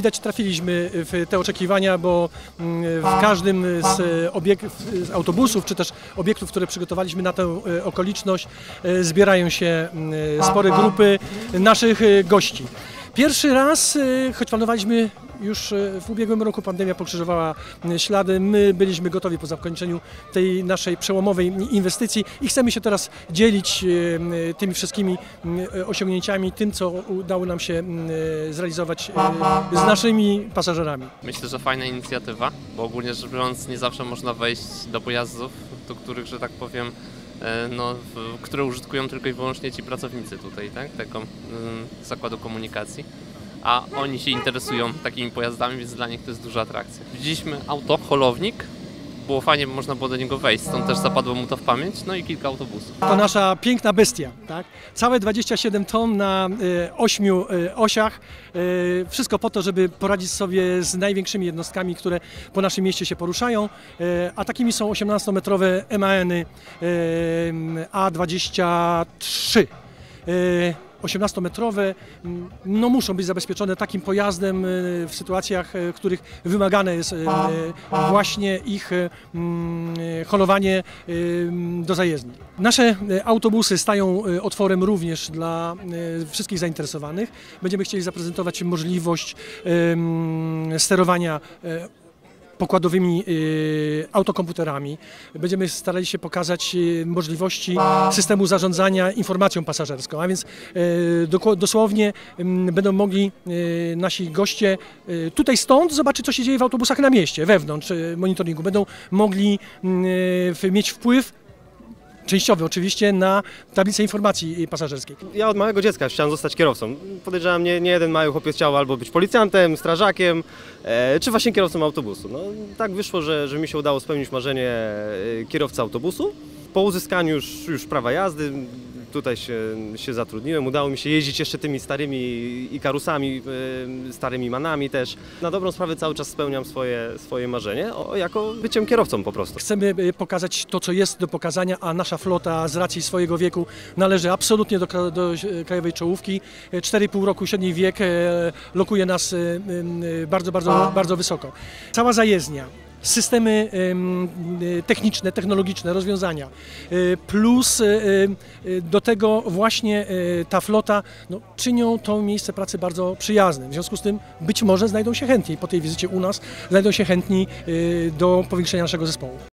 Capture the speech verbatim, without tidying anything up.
widać, trafiliśmy w te oczekiwania, bo w każdym z, obiek- z autobusów, czy też obiektów, które przygotowaliśmy na tę okoliczność, zbierają się spore grupy naszych gości. Pierwszy raz, choć planowaliśmy już w ubiegłym roku, pandemia pokrzyżowała ślady, my byliśmy gotowi po zakończeniu tej naszej przełomowej inwestycji i chcemy się teraz dzielić tymi wszystkimi osiągnięciami, tym, co udało nam się zrealizować z naszymi pasażerami. Myślę, że fajna inicjatywa, bo ogólnie rzecz biorąc nie zawsze można wejść do pojazdów, do których, że tak powiem, no, które użytkują tylko i wyłącznie ci pracownicy tutaj, tak, tego zakładu komunikacji. A oni się interesują takimi pojazdami, więc dla nich to jest duża atrakcja. Widzieliśmy auto, holownik, było fajnie, bo można było do niego wejść, stąd też zapadło mu to w pamięć, no i kilka autobusów. To nasza piękna bestia, tak? Całe dwadzieścia siedem ton na y, ośmiu y, osiach, y, wszystko po to, żeby poradzić sobie z największymi jednostkami, które po naszym mieście się poruszają, y, a takimi są osiemnastometrowe M A N-y y, A dwadzieścia trzy. Y, osiemnastometrowe no, muszą być zabezpieczone takim pojazdem w sytuacjach, w których wymagane jest właśnie ich holowanie do zajezdni. Nasze autobusy stają otworem również dla wszystkich zainteresowanych. Będziemy chcieli zaprezentować możliwość sterowania pokładowymi y, autokomputerami. Będziemy starali się pokazać y, możliwości systemu zarządzania informacją pasażerską, a więc y, do, dosłownie y, będą mogli y, nasi goście y, tutaj stąd zobaczyć, co się dzieje w autobusach na mieście, wewnątrz y, monitoringu. Będą mogli y, mieć wpływ częściowy oczywiście na tablicę informacji pasażerskiej. Ja od małego dziecka chciałem zostać kierowcą. Podejrzewam, nie, nie jeden mały chłopiec chciał albo być policjantem, strażakiem, e, czy właśnie kierowcą autobusu. No, tak wyszło, że, że mi się udało spełnić marzenie kierowcy autobusu. Po uzyskaniu już, już prawa jazdy tutaj się, się zatrudniłem. Udało mi się jeździć jeszcze tymi starymi Ikarusami, e, starymi Manami też. Na dobrą sprawę cały czas spełniam swoje, swoje marzenie o, jako byciem kierowcą po prostu. Chcemy pokazać to, co jest do pokazania, a nasza flota z racji swojego wieku należy absolutnie do, do krajowej czołówki. cztery i pół roku średni wiek lokuje nas bardzo, bardzo, bardzo wysoko. Cała zajezdnia, systemy techniczne, technologiczne, rozwiązania, plus do tego właśnie ta flota no, czynią to miejsce pracy bardzo przyjaznym. W związku z tym być może znajdą się chętni po tej wizycie u nas, znajdą się chętni do powiększenia naszego zespołu.